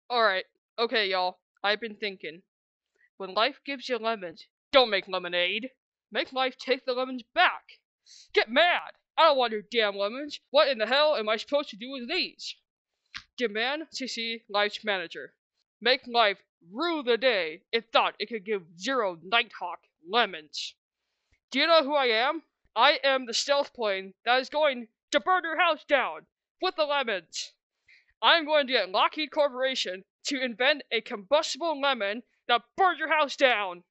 Alright, okay, y'all. I've been thinking. When life gives you lemons, don't make lemonade. Make life take the lemons back. Get mad! I don't want your damn lemons. What in the hell am I supposed to do with these? Demand to see life's manager. Make life rue the day it thought it could give zero Nighthawk lemons. Do you know who I am? I am the stealth plane that is going to burn your house down with the lemons. I'm going to get Lockheed Corporation to invent a combustible lemon that burns your house down.